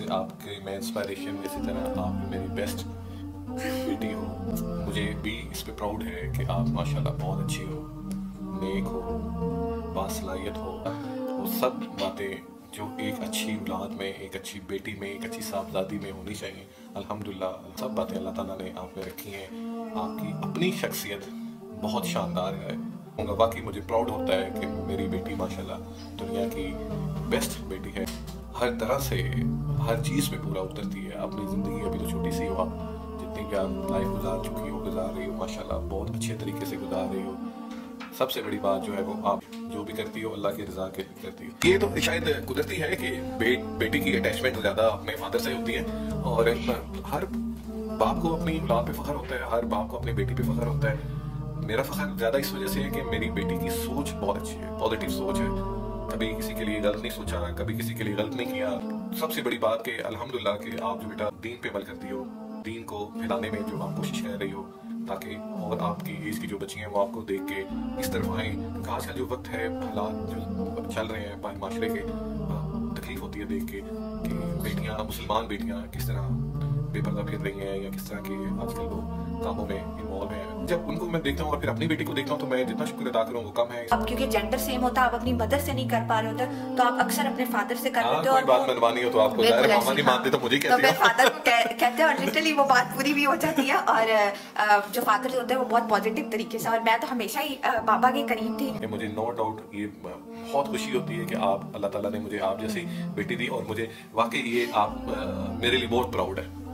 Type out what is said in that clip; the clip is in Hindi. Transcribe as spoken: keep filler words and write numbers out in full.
जैसे आपके मैं इंस्पायरेशन, इसी तरह आप मेरी बेस्ट बेटी हो। मुझे भी इस पे प्राउड है कि आप माशाल्लाह बहुत अच्छी हो, नेक हो, बासलाहियत हो। वो सब बातें जो एक अच्छी औलाद में, एक अच्छी बेटी में, एक अच्छी साहबजादी में होनी चाहिए, अल्हम्दुलिल्लाह सब बातें अल्लाह ताला ने आप में रखी हैं। आपकी अपनी शख्सियत बहुत शानदार है। वाकई मुझे प्राउड होता है कि मेरी बेटी माशाल्लाह दुनिया की बेस्ट बेटी है। हर तरह से हर चीज़ में पूरा उतरती है। अपनी ज़िंदगी अभी तो छोटी सी हो, आप जितनी भी आप लाइफ गुजार चुकी हो, गुजार रही हो माशाल्लाह, बहुत अच्छे तरीके से गुजार रही हो। सबसे बड़ी बात जो है वो आप जो भी करती हो अल्लाह की रज़ा के लिए करती हो। ये तो शायद कुदरती है कि बे, बेटी की अटैचमेंट ज़्यादा अपने फादर से होती है, और हर बाप को अपनी औलाद पे फख्र होता है, हर बाप को अपनी बेटी पे फख्र होता है। मेरा फख्र ज़्यादा इस वजह से है कि मेरी बेटी की सोच बहुत अच्छी है, पॉजिटिव सोच है। कभी किसी के लिए गलत नहीं सोचा, कभी किसी के लिए गलत नहीं किया। सबसे बड़ी बात कि अल्हम्दुलिल्लाह कि आप जो बेटा दीन पे अमल करती हो, दीन को फैलाने में जो आप कोशिश कर रही हो, ताकि और आपकी एज की जो बच्ची हैं वो आपको देख के इस तरफ आएँ। क्योंकि आज का जो वक्त है, हालात जो चल रहे हैं माशरे के, तकलीफ होती है देख के कि बेटियाँ, मुसलमान बेटियाँ किस तरह बेपर्दा फिर रही हैं, या किस तरह के आजकल लोग कामों में इन्वॉल्व हैं। जब उनको मैं देखता हूँ और फिर अपनी बेटी को देखता हूँ तो मैं जितना शुक्र अदा करूँ वो कम है। अब क्योंकि जेंडर सेम होता है, आप अपनी मदर से नहीं कर पा रहे होते, तो आप अक्सर अपने फादर से कर लेते हो। कोई बात मनवानी हो तो आपको जाहिर मामा नहीं मानते तो मुझे कहते हो। तो फादर को कहते हैं और लिटरली वो बात पूरी भी हो जाती है। और जो फादर होते हैं वो बहुत पॉजिटिव तरीके से, और मैं तो हमेशा ही बाबा के करीब थी। मुझे नो डाउट ये बहुत खुशी होती है कि आप, अल्लाह ताला ने मुझे आप जैसी बेटी दी, और मुझे वाकई ये आप मेरे लिए बहुत प्राउड है।